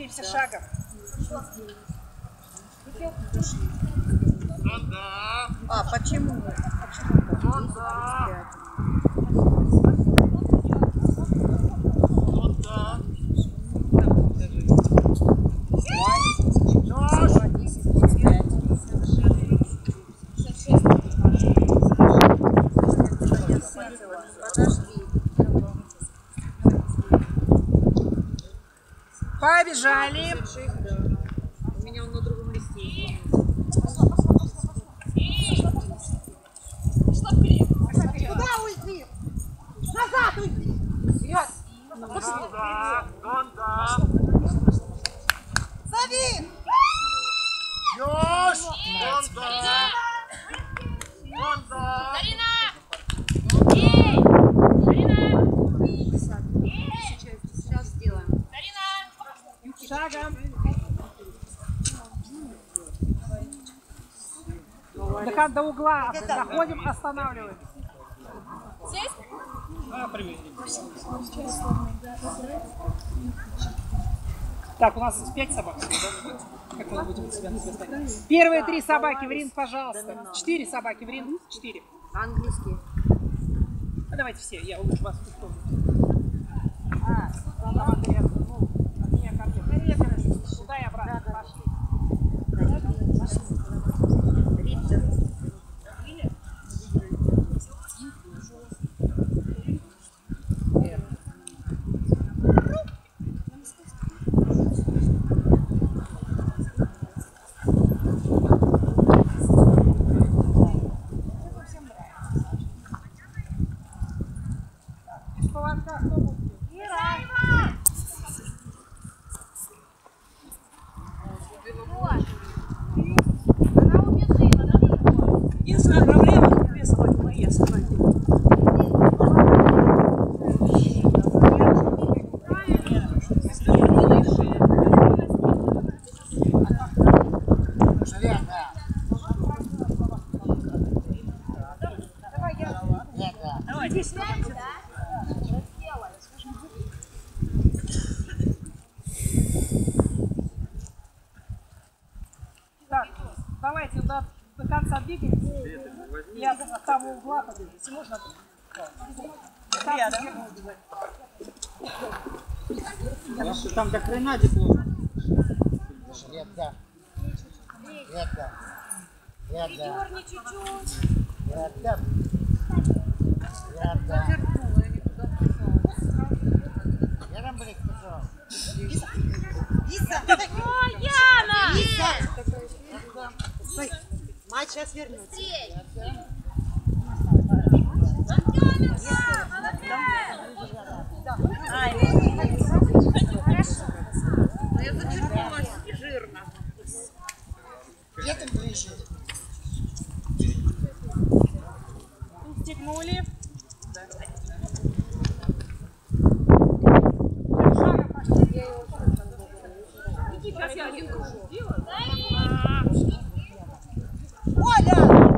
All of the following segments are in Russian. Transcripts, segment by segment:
Двигаемся шагом. А, почему? Побежали. У меня он на другом листе. Куда уйди? Назад уйди! Вперед! Зови! Сейчас сделаем. Шагом. До угла доходим, останавливаем. Здесь? Так, у нас 5 собак. Как мы будем себя ставить? Первые 3 собаки в ринг, пожалуйста. 4 собаки в ринг. 4. Английский. Ну, давайте все, я лучше вас устрою. Туда и обратно. Пошли. Единственная проблема, две собаки мои остановили. Давай, здесь. Так, давайте до конца двигаемся. Я от того угла побежу. Если можно, там до хрена диплома. Нет, да. Нет, да. Нет, да. Дерни чуть-чуть. Нет, да. Нет, да. Я там были, кто? О, Яна! Стой. Мать сейчас вернется. Я зачерпнулась жирно. Где там ближе? стегнули. Сейчас я один кружок сделаю. Оля!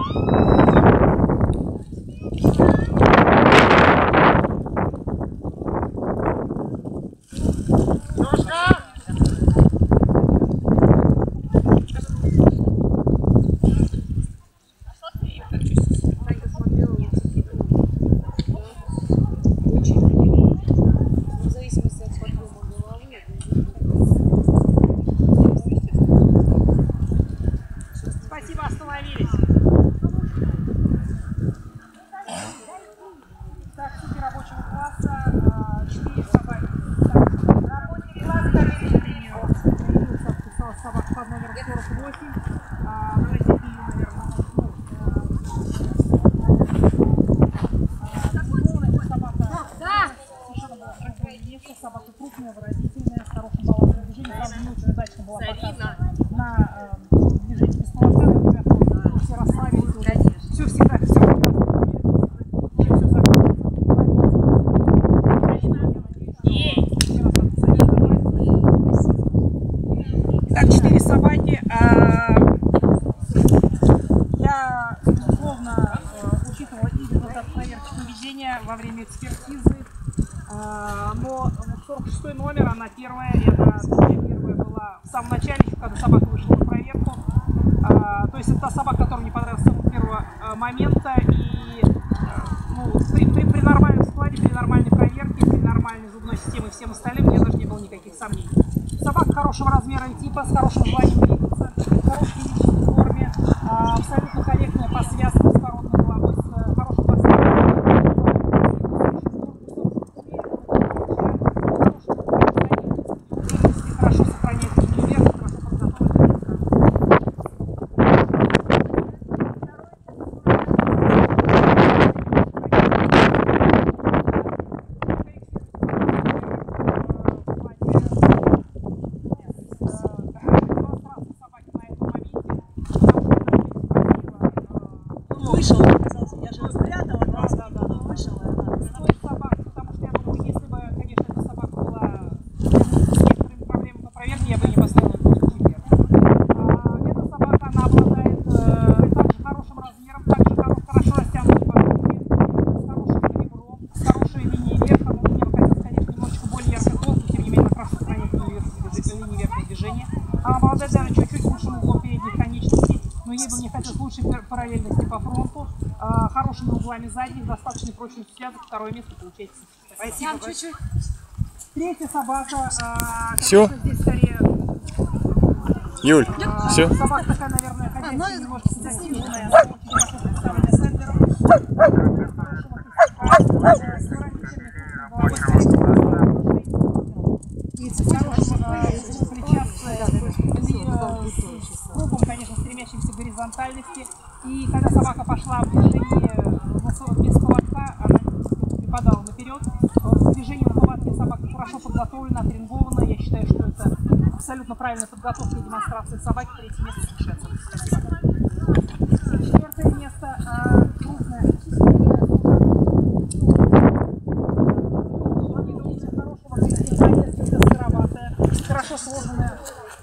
Спасибо, остановились. Так, сути рабочего класса, 4 собаки. Рабочий класс, подписалась собака под номером 48. Давайте ее, наверное, собака крупная, выразительная, с хорошим балансом движения, правда, не очень удачно была показана на движении без полоса, например, все расслабились уже, все всегда, все Так, 4 собаки. Я, безусловно, учитывала и результат проверки поведения во время экспертизы. Но 46 номер, она первая, это первая была в самом начале, еще когда собака вышла на проверку. То есть это та собака, которая мне понравилась с самого первого момента. И при нормальном складе, при нормальной проверке, при нормальной зубной системе и всем остальным, у меня даже не было никаких сомнений. Собака хорошего размера и типа, с хорошим желанием двигаться, в хорошей физической форме, абсолютно корректная по связкам с породной головой, с хорошим хорошо сохраняет вверх, хорошо подготовлен. Вышел, оказался. Я же спрятала просто, вышел. Стоит собак, потому что я думаю, если бы, конечно, эта собака была с некоторыми проблемами по проверке, я бы не поставила эту вверх. Эта собака, она обладает также хорошим размером, также хорошо растянутой подушкой, с хорошим ребром, с хорошей линией верха. Ну, мне бы хотелось, конечно, немножечко более яркий холод, но тем не менее она хорошо сохраняет линию верхнего движения. Она обладает даже чуть-чуть лучшим углом передних конечностей, но ей бы мне хотелось лучшей параллельности по фронту, хорошими углами задних, достаточной прочностью связок. Второе место получается. Спасибо. Чуть-чуть. Третья собака. Всё? Здесь скорее. Юль, все? Собака такая, наверное, хозяйственная, немножко седативная. С кругом, конечно, стремящимся к горизонтальности. И когда собака пошла в движение без поводка, она припадала наперед. В движении на поводке собака хорошо подготовлена, отрингована. Я считаю, что это абсолютно правильная подготовка и демонстрация собаки. Третье место совершенно. Спасибо. Четвертое место. Крупная. Хорошего крестика, несколько сыроватая, хорошо сложенная.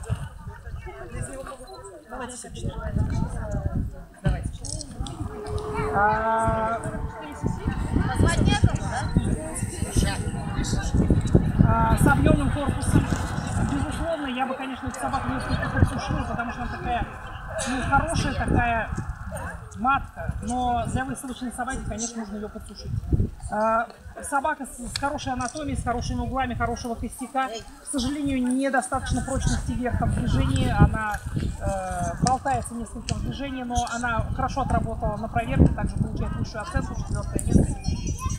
С объемным корпусом. Безусловно, я бы, конечно, эту собаку несколько подсушила, потому что она такая, хорошая такая матка, но для выставочной собаки, конечно, нужно ее подсушить. Собака с хорошей анатомией, с хорошими углами, хорошего костяка. К сожалению, недостаточно прочности верха в движении. Она болтается несколько в движении, но она хорошо отработала на проверке, также получает высшую оценку, 4-е место.